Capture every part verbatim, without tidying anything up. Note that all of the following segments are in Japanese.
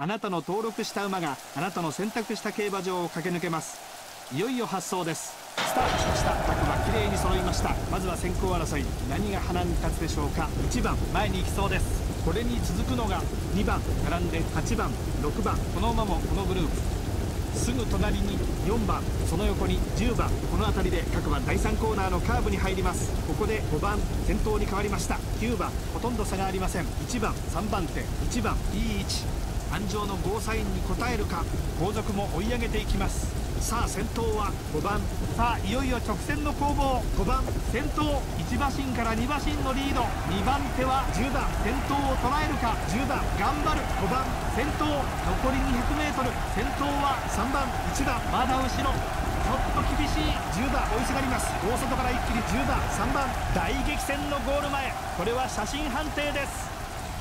あなたの登録した馬があなたの選択した競馬場を駆け抜けます。いよいよ発走です。スタートしました。各馬きれいに揃いました。まずは先行争い、何が花に立つでしょうか。いちばん前に行きそうです。これに続くのがにばん並んではちばんろくばん、この馬もこのグループ。すぐ隣によんばん、その横にじゅうばん、この辺りで各馬だいさんコーナーのカーブに入ります。ここでごばん先頭に変わりました。きゅうばんほとんど差がありません。いちばんさんばん手、いちばんいい位置、安城のゴーサインに応えるか。後続も追い上げていきます。さあ先頭はごばん。さあいよいよ直線の攻防。ごばん先頭、いち馬身からに馬身のリード。にばん手はじゅうばん先頭を捉えるか。じゅうばん頑張る。ごばん先頭、残り にひゃくメートル。先頭はさんばん、いちばんまだ後ろ、ちょっと厳しい。じゅうばん追いすがります。大外から一気にじゅうばん、さんばん、大激戦のゴール前。これは写真判定です。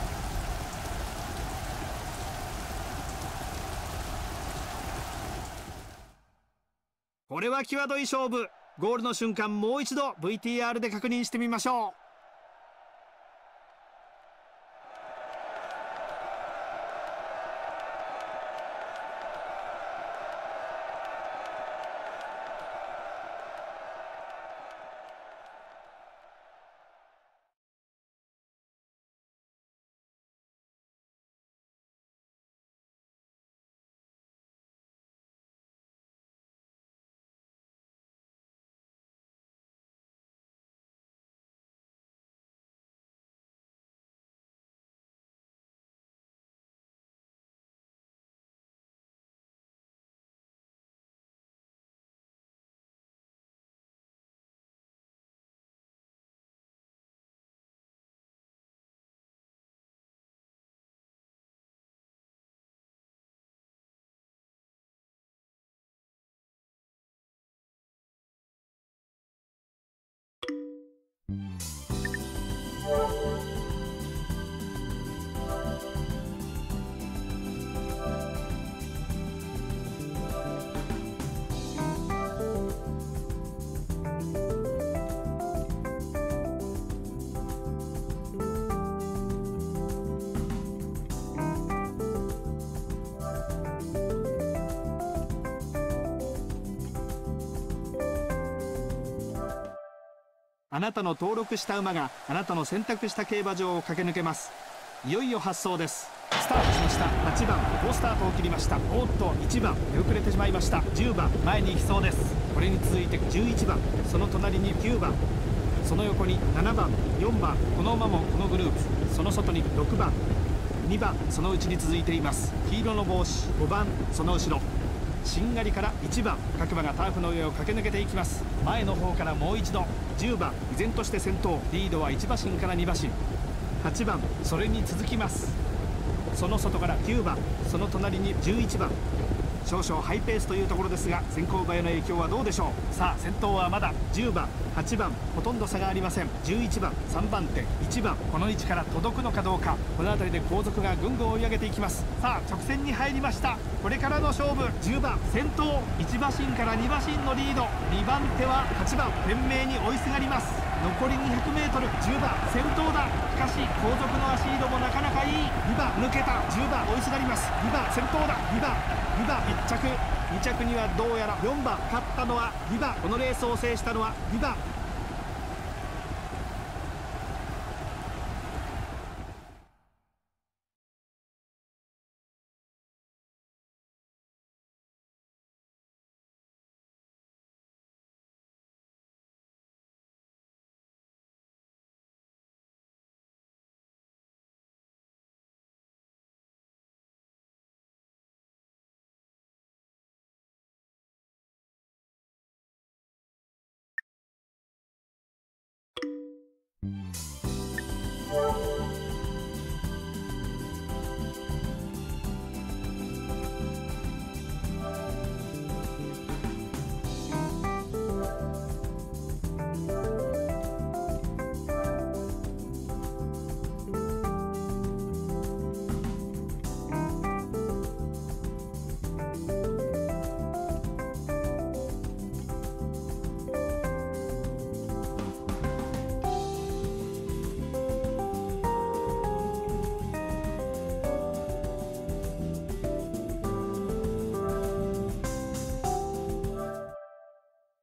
これは際どい勝負。ゴールの瞬間、もう一度 ブイティーアール で確認してみましょう。あなたの登録した馬があなたの選択した競馬場を駆け抜けます。いよいよ発走です。スタートしました。はちばん好スタートを切りました。おっといちばん出遅れてしまいました。じゅうばん前に行きそうです。これに続いてじゅういちばん、その隣にきゅうばん、その横にななばん、よんばん、この馬もこのグループ。その外にろくばん、にばん、そのうちに続いています。黄色の帽子ごばん、その後ろしんがりからいちばん、各馬がターフの上を駆け抜けていきます。前の方からもう一度じゅうばん依然として先頭、リードはいち馬身からに馬身。はちばんそれに続きます。その外からきゅうばん、その隣にじゅういちばん。少々ハイペースというところですが、先行馬への影響はどうでしょう。さあ先頭はまだじゅうばん、はちばん、ほとんど差がありません。じゅういちばん、さんばん手、いちばん、この位置から届くのかどうか。この辺りで後続がぐんぐん追い上げていきます。さあ直線に入りました。これからの勝負。じゅうばん先頭、いち馬身からに馬身のリード。にばん手ははちばん、懸命に追いすがります。残り にひゃくメートル、じゅうばん先頭だ。しかし後続の足色もなかなかいい。にばん抜けた。じゅうばん追いすがります。にばん先頭だ。にばんにばんいっ着、に着にはどうやらよんばん、勝ったのはにばん。このレースを制したのはにばん。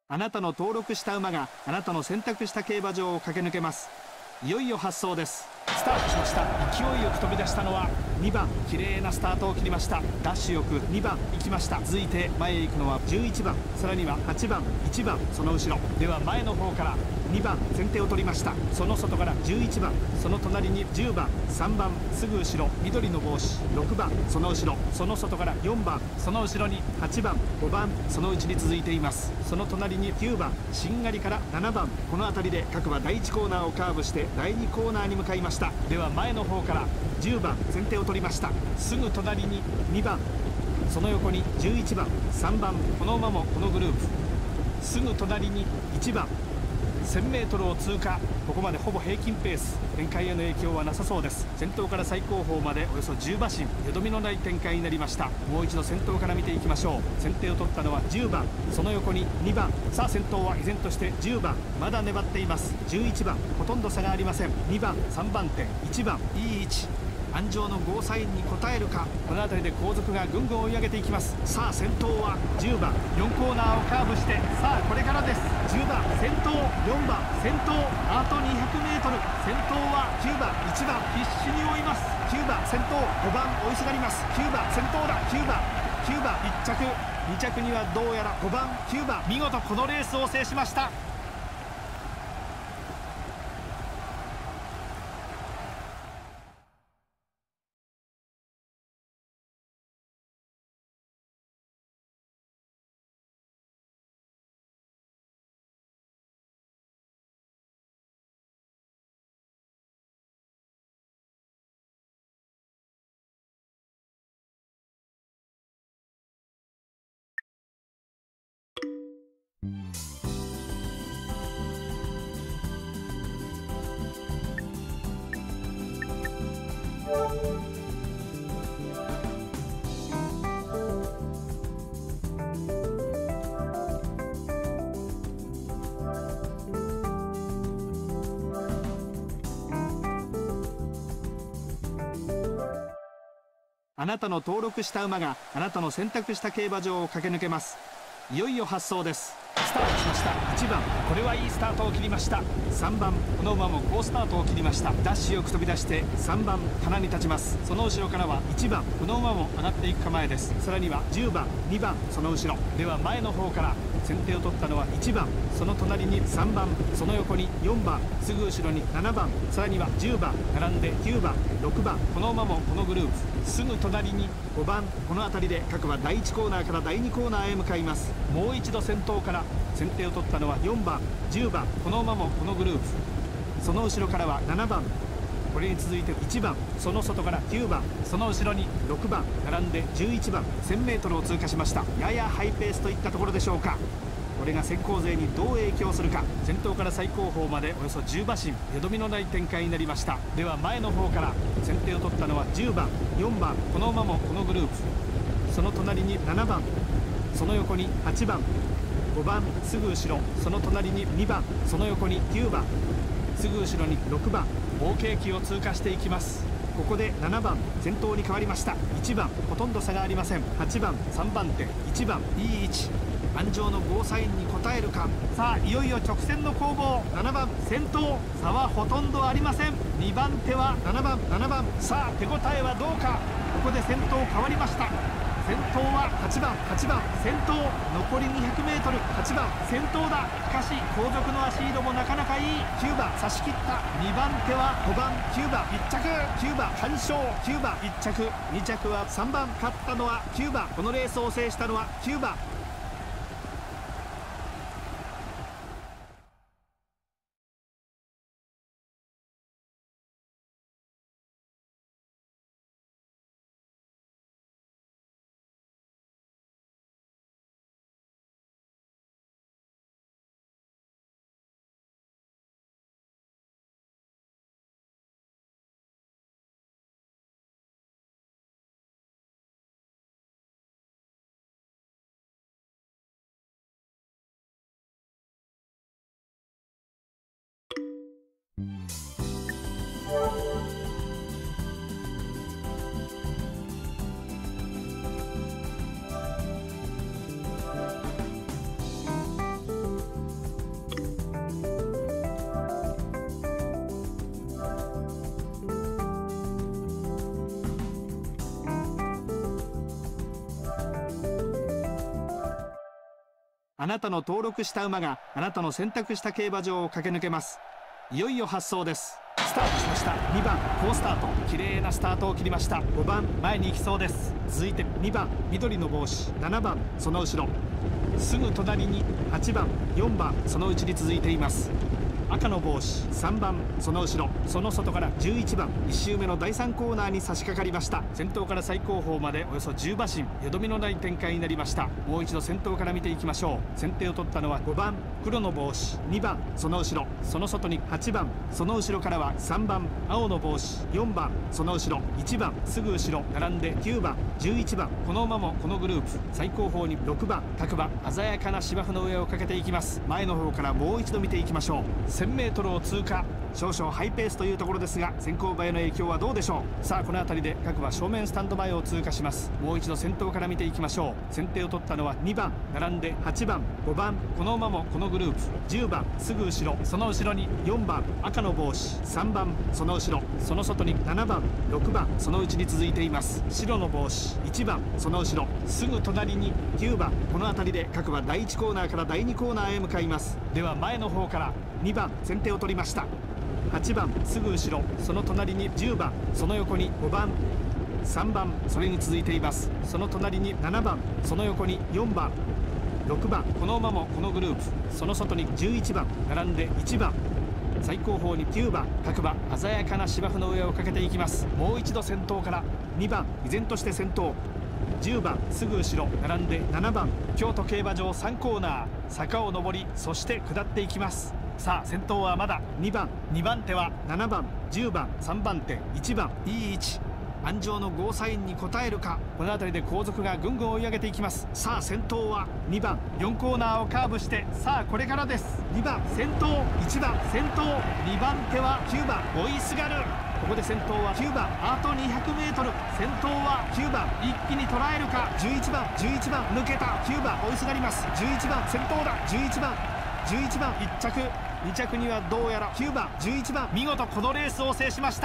あなたの登録した馬があなたの選択した競馬場を駆け抜けます。いよいよ発走です。スタートしました。勢いよく飛び出したのはにばん、綺麗なスタートを切りました。ダッシュよくにばん行きました。続いて前へ行くのはじゅういちばん、さらにははちばん、いちばん、その後ろでは前の方からにばん先手を取りました。その外からじゅういちばん、その隣にじゅうばん、さんばんすぐ後ろ緑の帽子ろくばん、その後ろその外からよんばん、その後ろにはちばん、ごばん、そのうちに続いています。その隣にきゅうばん、しんがりからななばん、この辺りで各馬だいいちコーナーをカーブしてだいにコーナーに向かいました。では前の方からじゅうばん先手を取りました。すぐ隣ににばん、その横にじゅういちばん、さんばん、この馬もこのグループ、すぐ隣にいちばん、せんメートルを通過。ここまでほぼ平均ペース、展開への影響はなさそうです。先頭から最後方までおよそじゅう馬身、よどみのない展開になりました。もう一度先頭から見ていきましょう。先手を取ったのはじゅうばん、その横ににばん、さあ先頭は依然としてじゅうばん、まだ粘っています。じゅういちばん、ほとんど差がありません。にばん、さんばん手、いちばん、いい位置、安城のゴーサインに応えるか。この辺りで後続がぐんぐん追い上げていきます。さあ先頭はじゅうばん、よんコーナーをカーブして、さあこれからです。じゅうばん先頭、よんばん先頭、あとにひゃくメートル、先頭はきゅうばん、いちばん必死に追います。きゅうばん先頭、ごばん追いすがります。きゅうばん先頭だ。きゅうばん、きゅうばんいっ着、に着にはどうやらごばん、きゅうばん、見事このレースを制しました。あなたの登録した馬があなたの選択した競馬場を駆け抜けます。いよいよ発走です。スタートしました。いちばん、これはいいスタートを切りました。さんばん、この馬も好スタートを切りました。ダッシュよく飛び出してさんばん棚に立ちます。その後ろからはいちばん、この馬も上がっていく構えです。さらにはじゅうばん、にばん、その後ろでは前の方から先手を取ったのはいちばん、その隣にさんばん、その横によんばん、すぐ後ろにななばん、さらにはじゅうばん、並んできゅうばん、ろくばん、この馬もこのグループ、すぐ隣にごばん、この辺りで各馬だいいちコーナーからだいにコーナーへ向かいます。もう一度先頭から先手を取ったのはよんばん、じゅうばん、この馬もこのグループ、その後ろからはななばん、これに続いていちばん、その外からきゅうばん、その後ろにろくばん、並んでじゅういちばん、せんメートルを通過しました。ややハイペースといったところでしょうか。これが先行勢にどう影響するか。先頭から最後方までおよそじゅう馬身、よどみのない展開になりました。では前の方から先手を取ったのはじゅうばん、よんばん、この馬もこのグループ、その隣にななばん、その横にはちばん、ごばんすぐ後ろ、その隣ににばん、その横にきゅうばん、すぐ後ろにろくばん、合計機を通過していきます。ここでななばん先頭に変わりました。いちばんほとんど差がありません。はちばんさんばん手、いちばんいい位置、安城のゴーサインに応えるか。さあいよいよ直線の攻防。ななばん先頭、差はほとんどありません。にばん手はななばん、ななばん、さあ手応えはどうか。ここで先頭変わりました。先頭ははちばん、はちばん先頭、残り にひゃくメートル、はちばん先頭だ。しかし後続の足色もなかなかいい。きゅうばん差し切った。にばん手はごばん、きゅうばんいっ着、きゅうばん完勝、きゅうばんいっ着、に着はさんばん、勝ったのはきゅうばん、このレースを制したのはきゅうばん。 あなたの登録した馬があなたの選択した競馬場を駆け抜けます。いよいよ発走です。スタートしました。にばん好スタート、綺麗なスタートを切りました。ごばん前に行きそうです。続いてにばん緑の帽子、ななばんその後ろ、すぐ隣にはちばん、よんばんそのうちに続いています。赤の帽子さんばんその後ろ、その外からじゅういちばん、いち周目のだいさんコーナーに差し掛かりました。先頭から最後方までおよそじゅう馬身、よどみのない展開になりました。もう一度先頭から見ていきましょう。先手を取ったのはごばん黒の帽子、にばんその後ろ、その外にはちばん、その後ろからはさんばん青の帽子、よんばんその後ろ、いちばんすぐ後ろ並んできゅうばん、じゅういちばん、この馬もこのグループ最後方にろくばん各馬、鮮やかな芝生の上をかけていきます。前の方からもう一度見ていきましょう。せんメートルを通過、少々ハイペースというところですが、先行馬への影響はどうでしょう。さあこの辺りで各馬正面スタンド前を通過します。もう一度先頭から見ていきましょう。先手を取ったのはにばん並んではちばん、ごばん、この馬もこのグループじゅうばんすぐ後ろ、その後ろによんばん赤の帽子、さんばんその後ろ、その外にななばんろくばんそのうちに続いています。白の帽子いちばんその後ろ、すぐ隣にきゅうばん、この辺りで各馬だいいちコーナーからだいにコーナーへ向かいます。では前の方からにばん先手を取りました。はちばんすぐ後ろ、その隣にじゅうばん、その横にごばん、さんばんそれに続いています。その隣にななばん、その横によんばん、ろくばん、この馬もこのグループ、その外にじゅういちばん並んでいちばん、最後方にきゅうばん各馬、鮮やかな芝生の上をかけていきます。もう一度先頭からにばん依然として先頭、じゅうばんすぐ後ろ並んでななばん、京都競馬場さんコーナー、坂を上りそして下っていきます。さあ先頭はまだにばん、にばん手はななばん、じゅうばん、さんばん手いちばん、いい位置、安城のゴーサインに応えるか。この辺りで後続がぐんぐん追い上げていきます。さあ先頭はにばん、よんコーナーをカーブして、さあこれからです。にばん先頭、いちばん先頭、にばん手はきゅうばん追いすがる。ここで先頭はきゅうばん、あとにひゃくメートル、先頭はきゅうばん、一気に捉えるか。じゅういちばん、じゅういちばん抜けた、きゅうばん追いすがります。じゅういちばん先頭だ、じゅういちばん、じゅういちばんいっ着、に着にはどうやらきゅうばん、じゅういちばん、見事このレースを制しました。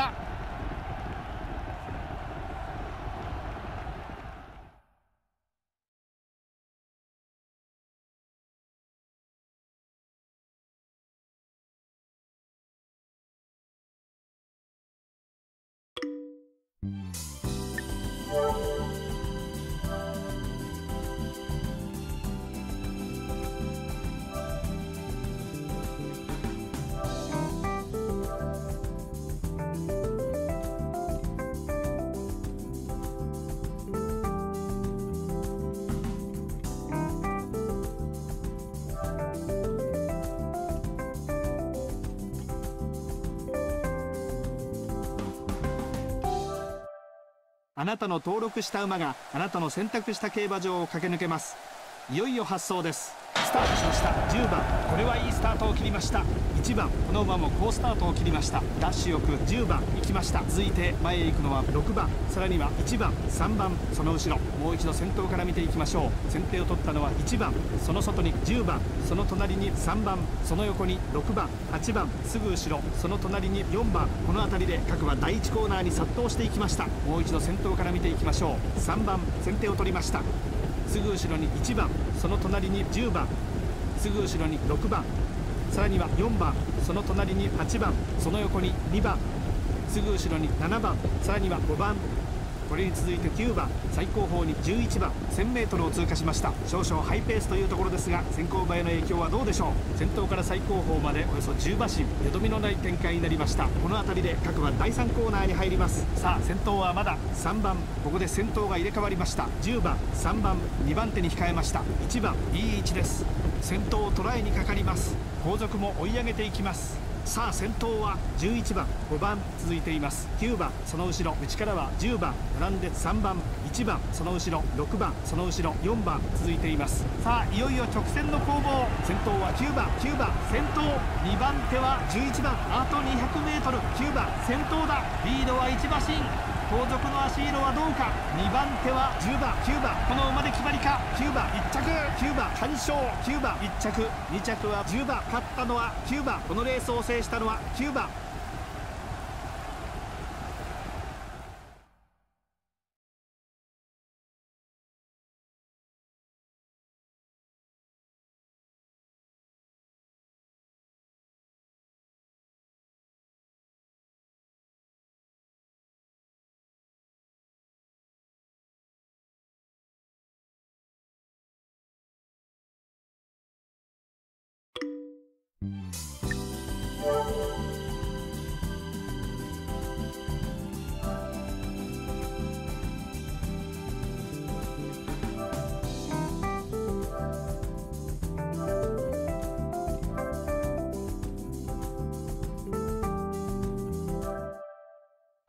あなたの登録した馬があなたの選択した競馬場を駆け抜けます。いよいよ発走です。スタートしました。じゅうばん、これはいいスタートを切りました。いちばん、この馬も好スタートを切りました。ダッシュよくじゅうばん行きました。続いて前へ行くのはろくばん、さらにはいちばん、さんばんその後ろ、もう一度先頭から見ていきましょう。先手を取ったのはいちばん、その外にじゅうばん、その隣にさんばん、その横にろくばん、はちばんすぐ後ろ、その隣によんばん、この辺りで各馬だいいちコーナーに殺到していきました。もう一度先頭から見ていきましょう。さんばん先手を取りました。すぐ後ろにいちばん、その隣にじゅうばん、すぐ後ろにろくばん、さらにはよんばん、その隣にはちばん、その横ににばん、すぐ後ろにななばん、さらにはごばん、これに続いてきゅうばん、最後方にじゅういちばん、せんメートルを通過しました。少々ハイペースというところですが、先行馬への影響はどうでしょう。先頭から最後方までおよそじゅう馬身、よどみのない展開になりました。この辺りで各馬だいさんコーナーに入ります。さあ先頭はまださんばん、ここで先頭が入れ替わりました。じゅうばん、さんばん、にばん手に控えました。いちばん、いい位置です。先頭を捉えにかかります。後続も追い上げていきます。さあ先頭はじゅういちばん、ごばん続いています。きゅうばん、その後ろ、内からはじゅうばん並んでさんばん、いちばん、その後ろろくばん、その後ろよんばん続いています。さあいよいよ直線の攻防。先頭はきゅうばん、きゅうばん先頭、にばん手はじゅういちばん、あとにひゃくメートル、きゅうばん先頭だ。リードはいち馬身、後続の足色はどうか。にばん手はじゅうばん、きゅうばん、この馬で決まりか。きゅうばんいっ着、きゅうばん単勝、きゅうばんいっ着、に着はじゅうばん、勝ったのはきゅうばん、このレースを制したのはきゅうばん。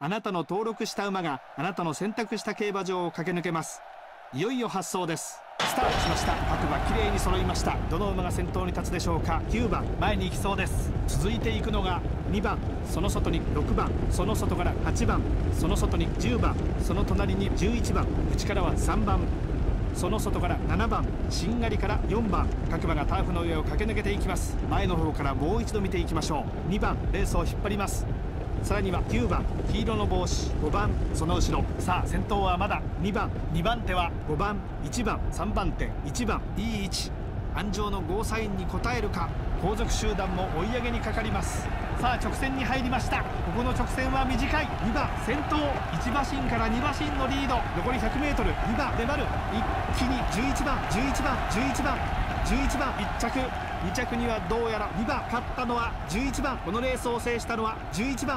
あなたの登録した馬があなたの選択した競馬場を駆け抜けます。いよいよ発走です。スタートしました。各馬きれいに揃いました。どの馬が先頭に立つでしょうか。きゅうばん前に行きそうです。続いていくのがにばん、その外にろくばん、その外からはちばん、その外にじゅうばん、その隣にじゅういちばん、内からはさんばん、その外からななばん、しんがりからよんばん、各馬がターフの上を駆け抜けていきます。前の方からもう一度見ていきましょう。にばんレースを引っ張ります。さらにはきゅうばん黄色の帽子、ごばんその後ろ。さあ先頭はまだにばん、にばん手はごばん、いちばん、さんばん手いちばん、いい位置。安城のゴーサインに応えるか。後続集団も追い上げにかかります。さあ直線に入りました。ここの直線は短い。にばん先頭、いち馬身からに馬身のリード。残り ひゃくメートル、にばん粘る。一気にじゅういちばん、じゅういちばん、じゅういちばん、じゅういちばんいっ着、に着にはどうやらにばん、勝ったのはじゅういちばん。このレースを制したのはじゅういちばん。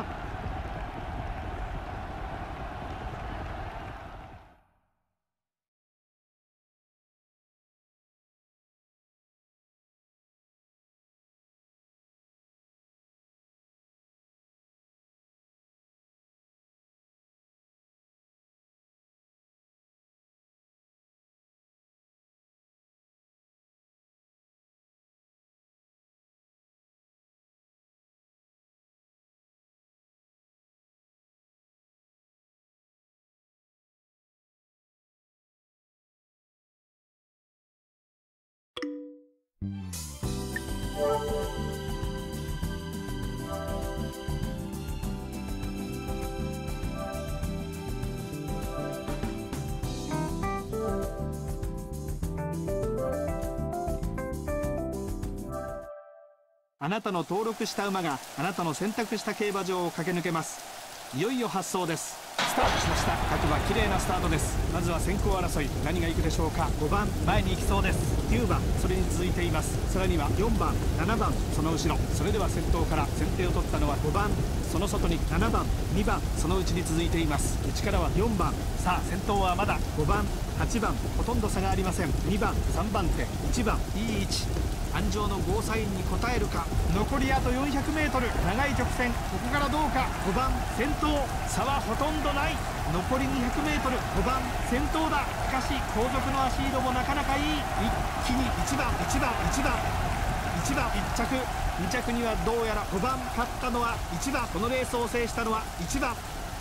あなたの登録した馬があなたの選択した競馬場を駆け抜けます。いよいよ発走です。スタートしました。各馬綺麗なスタートです。まずは先行争い、何が行くでしょうか。ごばん前に行きそうです。きゅうばんそれに続いています。さらにはよんばん、ななばんその後ろ。それでは先頭から先手を取ったのはごばん、その外にななばん、にばんそのうちに続いています。内からはよんばん。さあ先頭はまだごばん、はちばん、ほとんど差がありません。にばん、さんばん手、いちばん、いい位置。安城のゴーサインに応えるか。残りあと よんひゃくメートル、 長い直線、ここからどうか。ごばん先頭、差はほとんどない。残り にひゃくメートル、 ごばん先頭だ。しかし後続の足色もなかなかいい。一気にいちばん、いちばん、いちばん、いちばんいっ着、に着にはどうやらごばん。勝ったのはいちばん。このレースを制したのはいちばん。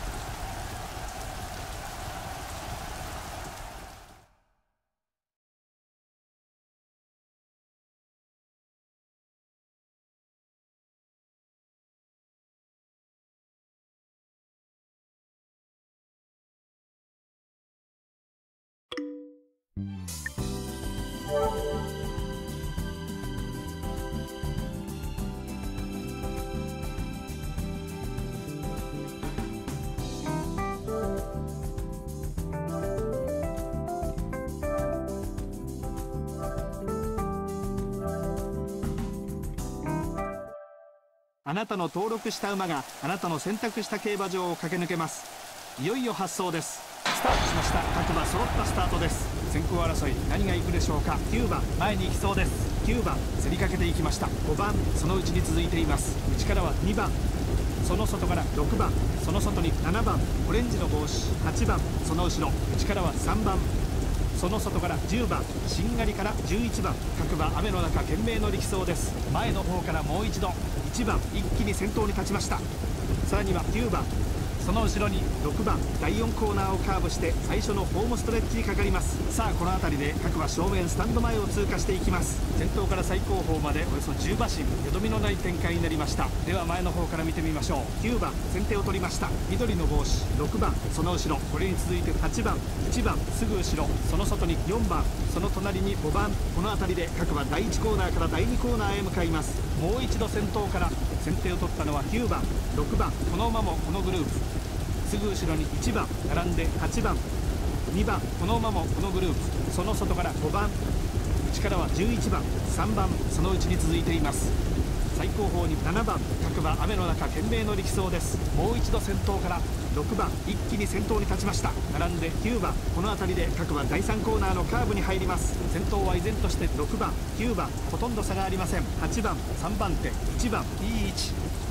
あなたの登録した馬があなたの選択した競馬場を駆け抜けます。いよいよ発走です。スタートしました。各馬揃ったスタートです。先行争い、何が行くでしょうか。きゅうばん前に行きそうです。きゅうばん競りかけていきました。ごばんそのうちに続いています。内からはにばん、その外からろくばん、その外にななばん、オレンジの帽子はちばん、その後ろ。内からはさんばん、その外からじゅうばん、しんがりからじゅういちばん。各馬雨の中懸命の力走です。前の方からもう一度。いちばん一気に先頭に立ちました。さらにはきゅうばん、その後ろにろくばん、だいよんコーナーをカーブして最初のホームストレッチにかかります。さあこの辺りで各馬正面スタンド前を通過していきます。先頭から最後方までおよそじゅう馬身、よどみのない展開になりました。では前の方から見てみましょう。きゅうばん先手を取りました。緑の帽子ろくばん、その後ろ。これに続いてはちばん、いちばんすぐ後ろ。その外によんばん、その隣にごばん。この辺りで各馬だいいちコーナーからだいにコーナーへ向かいます。もう一度先頭から。先手を取ったのはきゅうばん、ろくばん。この馬もこのグループ。すぐ後ろにいちばん並んではちばん、にばん。この馬もこのグループ。その外からごばん、内からはじゅういちばん、さんばんそのうちに続いています。最後方にななばん。各馬雨の中懸命の力走です。もう一度先頭からろくばん一気に先頭に立ちました。並んできゅうばん。この辺りで各馬だいさんコーナーのカーブに入ります。先頭は依然としてろくばん、きゅうばん。ほとんど差がありません。はちばん、さんばん手、いちばん、いい位置。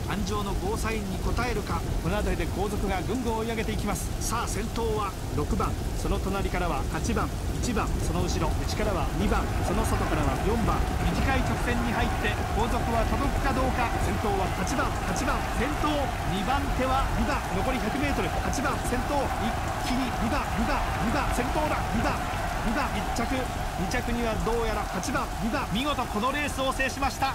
安城のゴーサインに応えるか。この辺りで後続がぐんぐん追い上げていきます。さあ先頭はろくばん、その隣からははちばん、いちばん、その後ろ内からはにばん、その外からはよんばん。短い直線に入って後続は届くかどうか。先頭ははちばん、はちばん先頭、にばん手はにばん、残り ひゃくメートル、はちばん先頭、一気ににばん、にばん、にばん先頭だ。にばん、にばんいっ着、に着にはどうやらはちばん、にばん、見事このレースを制しました。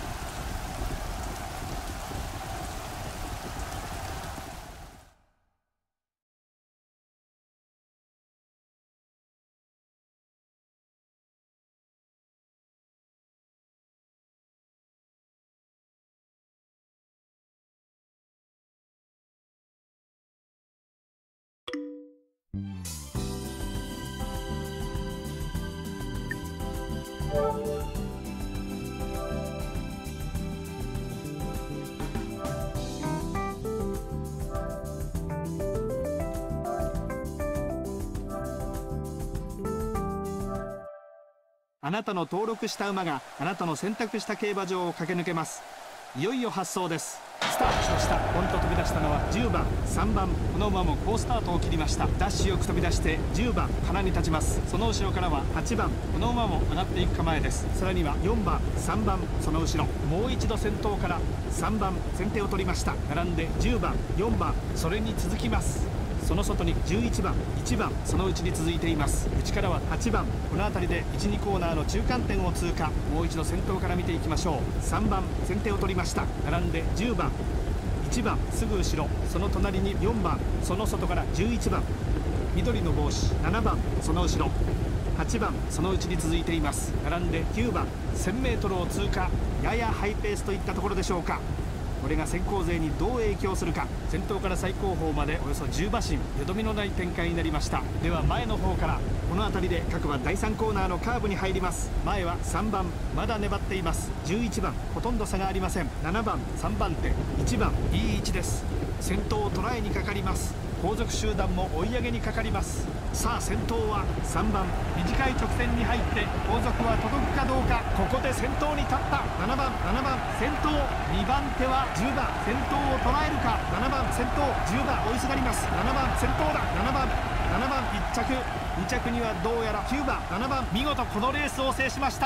あなたの登録した馬があなたの選択した競馬場を駆け抜けます。いよいよ発走です。スタートしました。ポンと飛び出したのはじゅうばん、さんばん。この馬も好スタートを切りました。ダッシュよく飛び出してじゅうばん鼻に立ちます。その後ろからははちばん、この馬も上がっていく構えです。さらにはよんばん、さんばん、その後ろもう一度先頭からさんばん先手を取りました。並んでじゅうばん、よんばん、それに続きます。その外にじゅういちばん、いちばん、そのうちに続いています。内からははちばん、この辺りでいち、にコーナーの中間点を通過。もう一度先頭から見ていきましょう。さんばん先手を取りました。並んでじゅうばん、いちばんすぐ後ろ、その隣によんばん、その外からじゅういちばん、緑の帽子ななばん、その後ろはちばん、そのうちに続いています。並んできゅうばん、せんメートルを通過。ややハイペースといったところでしょうか。これが先行勢にどう影響するか。先頭から最後方までおよそじゅう馬身、よどみのない展開になりました。では前の方から、この辺りで各馬だいさんコーナーのカーブに入ります。前はさんばん、まだ粘っています。じゅういちばん、ほとんど差がありません。ななばん、さんばん手、いちばん、いい位置です。先頭を捉えにかかります。後続集団も追い上げにかかります。さあ先頭はさんばん、短い直線に入って後続は届くかどうか。ここで先頭に立ったななばん、ななばん先頭、にばん手はじゅうばん、先頭を捉えるか。ななばん先頭、じゅうばん追いすがります。ななばん先頭だ。ななばん、ななばんいっ着、に着にはどうやらきゅうばん、ななばん、見事このレースを制しました。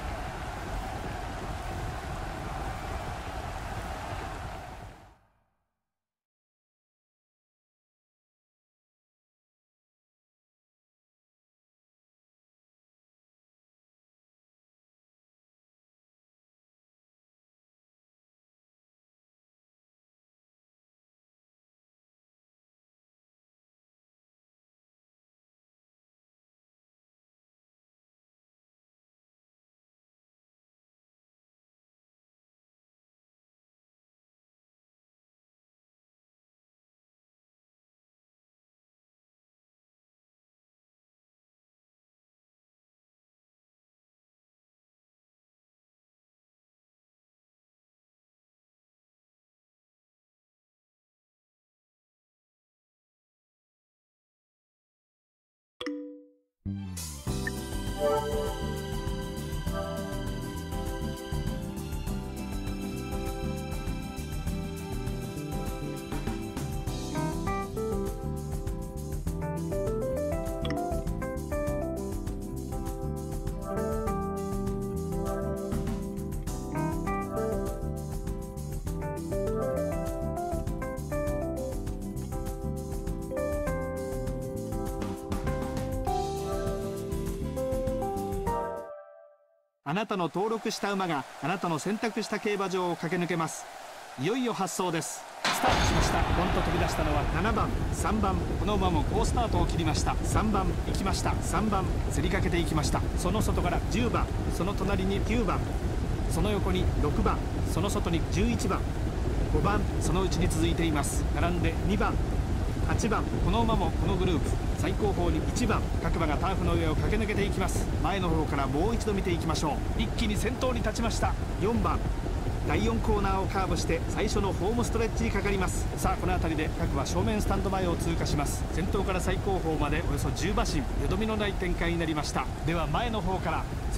あなたの登録した馬があなたの選択した競馬場を駆け抜けます。いよいよ発走です。スタートしました。ポンと飛び出したのはななばん、さんばん。この馬も好スタートを切りました。さんばん行きました。さんばん競りかけていきました。その外からじゅうばん、その隣にきゅうばん、その横にろくばん、その外にじゅういちばん、ごばん、そのうちに続いています。並んでにばん、はちばん。この馬もこのグループ最後方にいちばん、各馬がターフの上を駆け抜けていきます。前の方からもう一度見ていきましょう。一気に先頭に立ちました。よんばん、だいよんコーナーをカーブして最初のホームストレッチにかかります。さあこの辺りで各馬正面スタンド前を通過します。先頭から最後方までおよそじゅう馬身、よどみのない展開になりました。では前の方から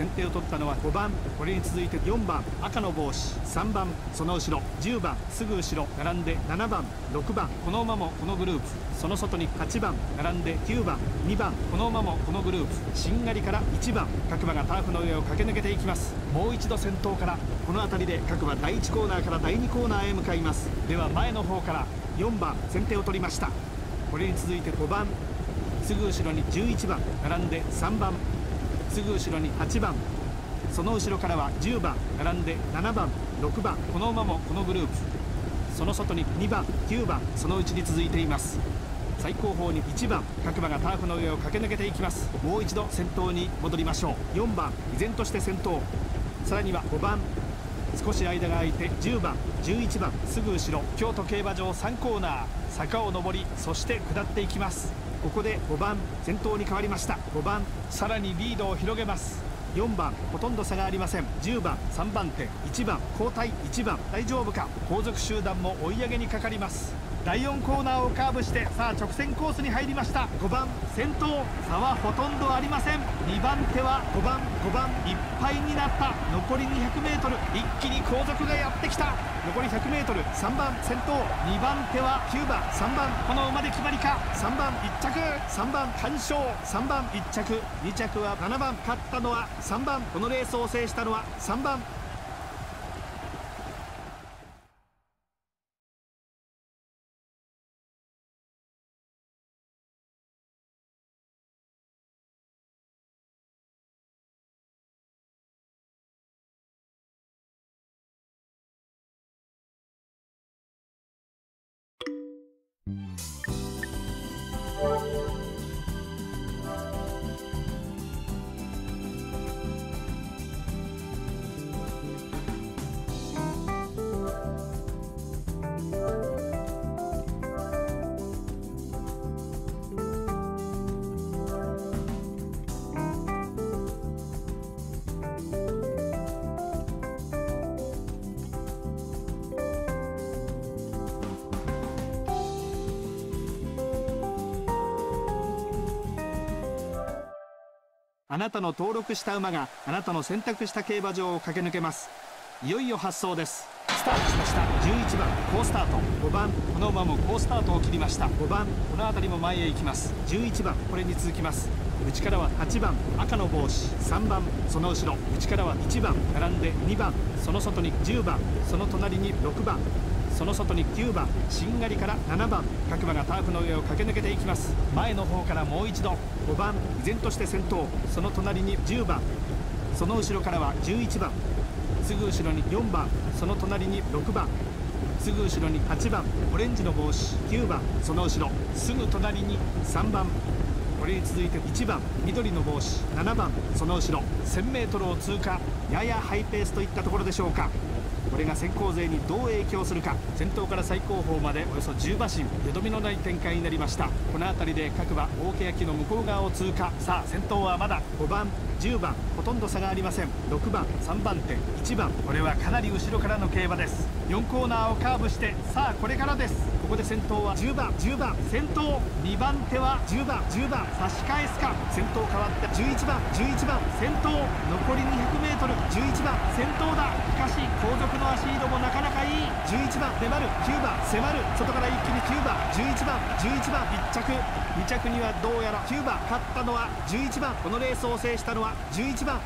先手を取ったのはごばん、これに続いてよんばん赤の帽子、さんばんその後ろ、じゅうばんすぐ後ろ並んでななばん、ろくばんこの馬もこのグループ、その外にはちばん並んできゅうばん、にばんこの馬もこのグループ、しんがりからいちばん、各馬がターフの上を駆け抜けていきます。もう一度先頭から、この辺りで各馬だいいちコーナーからだいにコーナーへ向かいます。では前の方からよんばん先手を取りました。これに続いてごばん、すぐ後ろにじゅういちばん並んでさんばん、すぐ後ろにはちばん、その後ろからはじゅうばん並んでななばん、ろくばんこの馬もこのグループ、その外ににばん、きゅうばんそのうちに続いています。最後方にいちばん、各馬がターフの上を駆け抜けていきます。もう一度先頭に戻りましょう。よんばん依然として先頭、さらにはごばん、少し間が空いてじゅうばん、じゅういちばんすぐ後ろ、京都競馬場さんコーナー、坂を上りそして下っていきます。ここでごばん先頭に変わりました。ごばんさらにリードを広げます。よんばんほとんど差がありません。じゅうばんさんばん手、いちばん交代、いちばん大丈夫か。後続集団も追い上げにかかります。だいよんコーナーをカーブしてさあ直線コースに入りました。ごばん先頭、差はほとんどありません。にばん手はごばん、ごばんいっぱいになった。残り にひゃくメートル、 一気に後続がやってきた。残り ひゃくメートル、 さんばん先頭、にばん手はきゅうばん、さんばんこの馬で決まりか。さんばんいっ着、さんばん完勝、さんばんいっ着、に着はななばん、勝ったのはさんばん、このレースを制したのはさんばん。あなたの登録した馬があなたの選択した競馬場を駆け抜けます。いよいよ発走です。スタートしました。じゅういちばん好スタート、ごばんこの馬も好スタートを切りました。ごばんこの辺りも前へ行きます。じゅういちばんこれに続きます。内からははちばん赤の帽子、さんばんその後ろ、内からはいちばん並んでにばん、その外にじゅうばん、その隣にろくばん、その外にきゅうばん、しんがりからななばん、各馬がターフの上を駆け抜けていきます。前の方からもう一度、ごばん依然として先頭、その隣にじゅうばん、その後ろからはじゅういちばん、すぐ後ろによんばん、その隣にろくばん、すぐ後ろにはちばんオレンジの帽子、きゅうばんその後ろ、すぐ隣にさんばん、これに続いていちばん緑の帽子、ななばんその後ろ、 せんメートル を通過、ややハイペースといったところでしょうか。これが先行勢にどう影響するか。先頭から最後方までおよそじゅう馬身、よどみのない展開になりました。この辺りで各馬大欅の向こう側を通過。さあ先頭はまだごばん、じゅうばんほとんど差がありません。ろくばん、さんばん手、いちばん、これはかなり後ろからの競馬です。よんコーナーをカーブして、さあこれからです。ここで先頭はじゅうばん、じゅうばん先頭、にばん手はじゅうばん、じゅうばん差し返すか。先頭変わってじゅういちばん、じゅういちばん先頭、残り にひゃくメートル、 じゅういちばん先頭だ。しかし後続の足色もなかなかいい。じゅういちばん粘る、きゅうばん迫る、外から一気にきゅうばん、じゅういちばん、じゅういちばんいっ着、に着にはどうやらきゅうばん、勝ったのはじゅういちばん、このレースを制したのはじゅういちばん。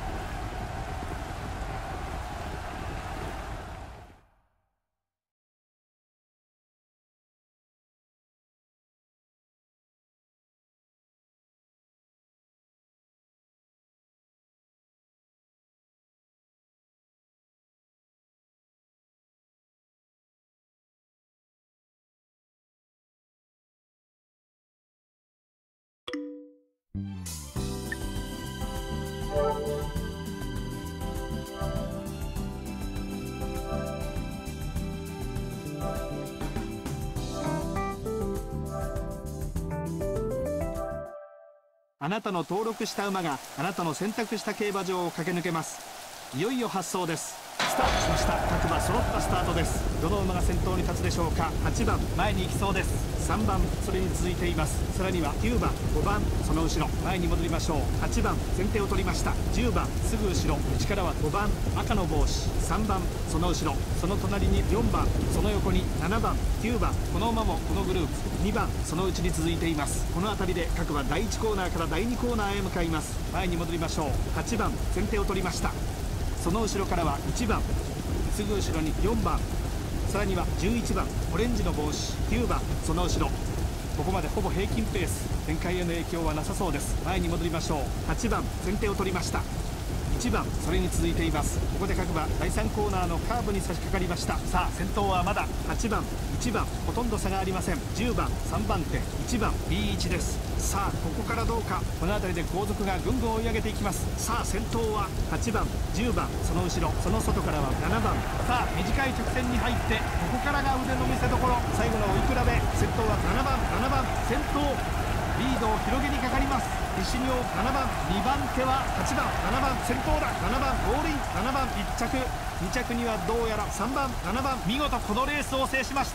あなたの登録した馬があなたの選択した競馬場を駆け抜けます。いよいよ発走です。ススタートしました。各馬揃ったスタートです。どの馬が先頭に立つでしょうか。はちばん前に行きそうです。さんばんそれに続いています。さらにはきゅうばん、ごばんその後ろ、前に戻りましょう。はちばん先手を取りました。じゅうばんすぐ後ろ、内からはごばん赤の帽子、さんばんその後ろ、その隣によんばん、その横にななばん、きゅうばん、この馬もこのグループ、にばんそのうちに続いています。この辺りで各馬だいいちコーナーからだいにコーナーへ向かいます。前に戻りましょう。はちばん先手を取りました。その後ろからはいちばん、すぐ後ろによんばん、さらにはじゅういちばんオレンジの帽子、きゅうばんその後ろ、ここまでほぼ平均ペース、展開への影響はなさそうです。前に戻りましょう。はちばん先手を取りました。いちばんそれに続いています。ここで各馬だいさんコーナーのカーブに差し掛かりました。さあ先頭はまだはちばん、いちばんほとんど差がありません。じゅうばんさんばん手、いちばん ビーいち です。さあここからどうか。この辺りで後続がぐんぐん追い上げていきます。さあ先頭ははちばん、じゅうばんその後ろ、その外からはななばん。さあ短い直線に入ってここからが腕の見せ所。最後の追い比べ、先頭はななばん、ななばん先頭、リードを広げにかかります。必死に追うななばん、にばん手ははちばん、ななばん先頭だ。ななばんゴールイン、ななばんいっ着、に着にはどうやらさんばん、ななばん、見事このレースを制しました。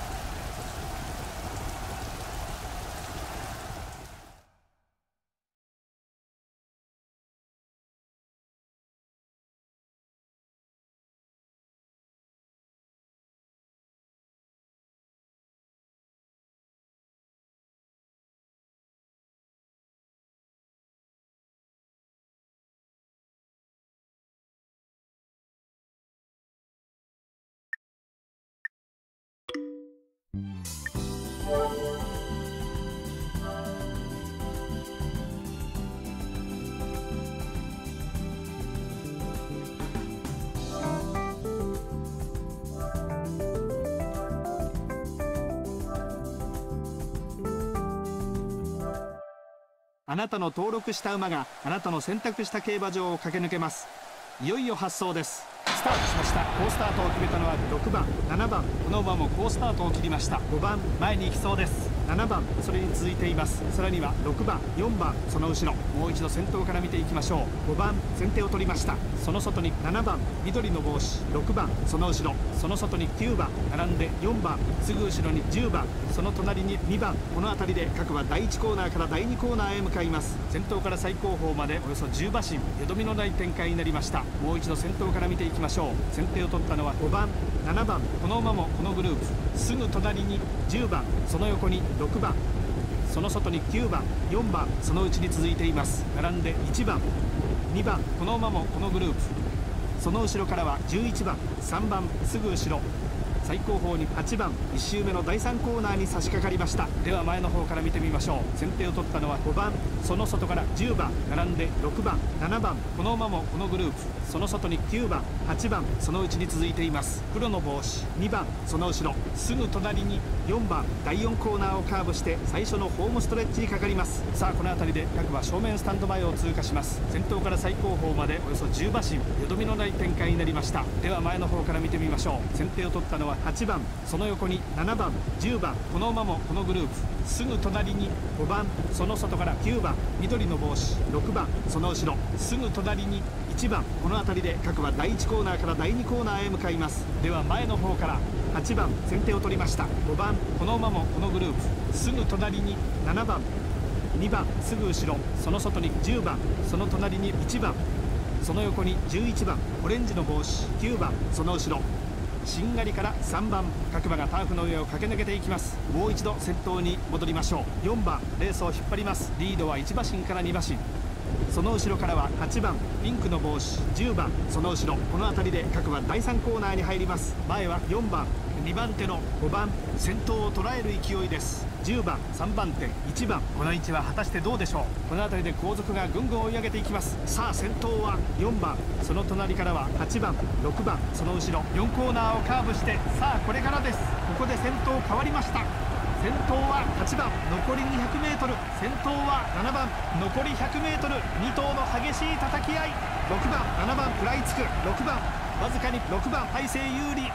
あなたの登録した馬があなたの選択した競馬場を駆け抜けます。いよいよ発走です。スタートしました。好スタートを決めたのはろくばん、ななばん、この馬も好スタートを切りました。ごばん前に行きそうです。ななばんそれに続いています。さらにはろくばん、よんばんその後ろ、もう一度先頭から見ていきましょう。ごばん先手を取りました。その外にななばん緑の帽子、ろくばんその後ろ、その外にきゅうばん並んでよんばん、すぐ後ろにじゅうばん、その隣ににばん。この辺りで各馬だいいちコーナーからだいにコーナーへ向かいます。先頭から最後方までおよそじゅう馬身、よどみのない展開になりました。もう一度先頭から見ていきましょう。先手を取ったのはごばん、ななばん、この馬もこのグループ、すぐ隣にじゅうばん、その横にろくばん、その外にきゅうばん、よんばん、そのうちに続いています。並んでいちばん、にばん、この馬もこのグループ、その後ろからはじゅういちばん、さんばんすぐ後ろ、最後方にはちばん、いっ周目のだいさんコーナーに差し掛かりました。では前の方から見てみましょう。先手を取ったのはごばん、その外からじゅうばん並んでろくばん、ななばん、この馬もこのグループ、その外にきゅうばん、はちばん、そのうちに続いています。黒の帽子にばん、その後ろ、すぐ隣によんばん、だいよんコーナーをカーブして最初のホームストレッチにかかります。さあこの辺りで各馬正面スタンド前を通過します。先頭から最後方までおよそじゅう馬身、よどみのない展開になりました。では前の方から見てみましょう。先手を取ったのははちばん、その横にななばん、じゅうばん、この馬もこのグループ、すぐ隣にごばん、その外からきゅうばん、緑の帽子ろくばん、その後ろ、すぐ隣にいちばん。この辺りで各馬だいいちコーナーからだいにコーナーへ向かいます。では前の方からはちばん先手を取りました。ごばん、この馬もこのグループ、すぐ隣にななばん、にばんすぐ後ろ、その外にじゅうばん、その隣にいちばん、その横にじゅういちばん、オレンジの帽子きゅうばん、その後ろ、しんがりからさんばん、各馬がターフの上を駆け抜けていきます。もう一度先頭に戻りましょう。よんばんレースを引っ張ります。リードはいち馬身からに馬身、その後ろからははちばんピンクの帽子じゅうばん、その後ろ、この辺りで各馬だいさんコーナーに入ります。前はよんばん、にばん手のごばん、先頭を捉える勢いです。じゅうばん、さんばん手、いちばん、この位置は果たしてどうでしょう。この辺りで後続がぐんぐん追い上げていきます。さあ先頭はよんばん、その隣からははちばん、ろくばん、その後ろよんコーナーをカーブして、さあこれからです。ここで先頭変わりました。先頭ははちばん、残りにひゃくメートル、先頭はななばん、残りひゃくメートル、に頭の激しい叩き合い。ろくばん、ななばん食らいつく、ろくばんわずかにろくばん大勢有利。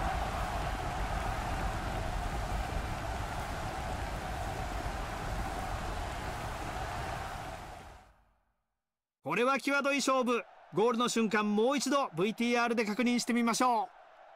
これは際どい勝負。 ゴールの瞬間もう一度 ブイティーアール で確認してみましょう。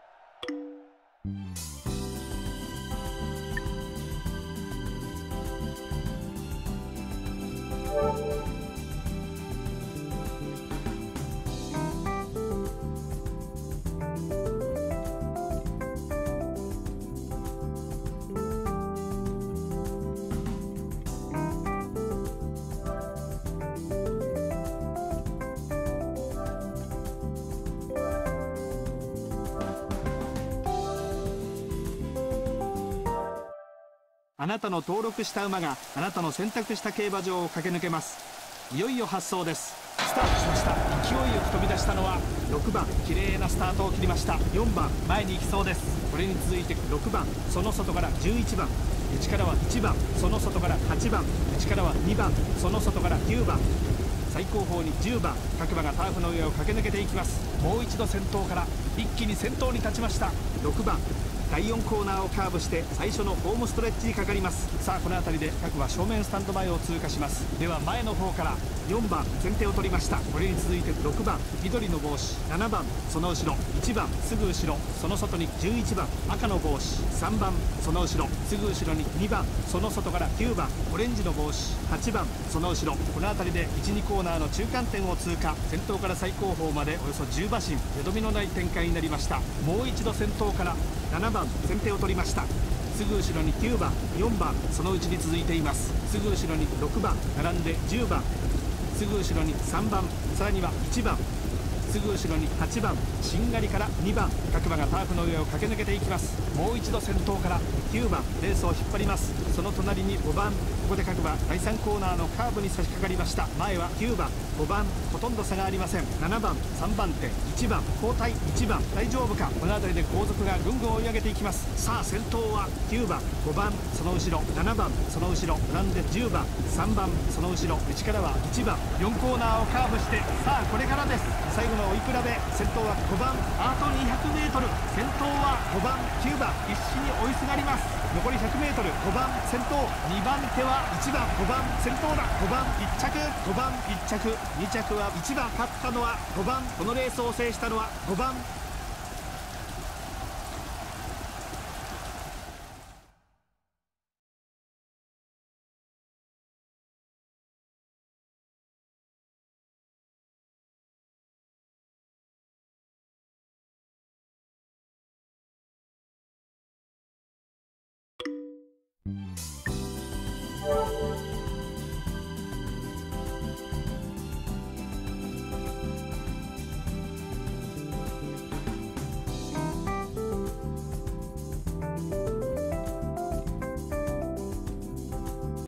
あなたの登録した馬があなたの選択した競馬場を駆け抜けます。いよいよ発走です。スタートしました。勢いよく飛び出したのはろくばん、綺麗なスタートを切りました。よんばん、前に行きそうです。これに続いてろくばん、その外からじゅういちばん、内からはいちばん、その外からはちばん、内からはにばん、その外からきゅうばん、最後方にじゅうばん、各馬がターフの上を駆け抜けていきます。もう一度先頭から一気に先頭に立ちました。ろくばん、だいよんコーナーをカーブして最初のホームストレッチにかかります。さあこの辺りで各馬正面スタンド前を通過します。では前の方からよんばん、先手を取りました。これに続いてろくばん、緑の帽子、ななばん、その後ろいちばん、すぐ後ろ、その外にじゅういちばん、赤の帽子、さんばん、その後ろすぐ後ろににばん、その外からきゅうばん、オレンジの帽子、はちばん、その後ろ、この辺りでいち、にコーナーの中間点を通過。先頭から最後方までおよそじゅうばしん、よどみのない展開になりました。もう一度先頭からななばん、先手を取りました。すぐ後ろにきゅうばん、よんばん、そのうちに続いています。すぐ後ろにろくばん、並んでじゅうばん、すぐ後ろにさんばん、さらにはいちばん、すぐ後ろにはちばん、しんがりからにばん、各馬がターフの上を駆け抜けていきます。もう一度先頭からきゅうばん、レースを引っ張ります。その隣にごばん、ここで各馬だいさんコーナーのカーブに差し掛かりました。前はきゅうばん、ごばん、ほとんど差がありません。ななばん、さんばん手、いちばん、交代いちばん、大丈夫か。この辺りで後続がぐんぐん追い上げていきます。さあ先頭はきゅうばん、ごばん、その後ろななばん、その後ろ並んでじゅうばん、さんばん、その後ろ内からはいちばん、よんコーナーをカーブして、さあこれからです。最後の追い比べ、先頭はごばん、あと にひゃくメートル、先頭はごばん、きゅうばん、必死に追いすがります。残り ひゃくメートル、ごばん先頭、にばん手はいちばん、ごばん先頭だ。ごばんいっちゃく、ごばんいっちゃく、にちゃくはいちばん、勝ったのはごばん、このレースを制したのはごばん。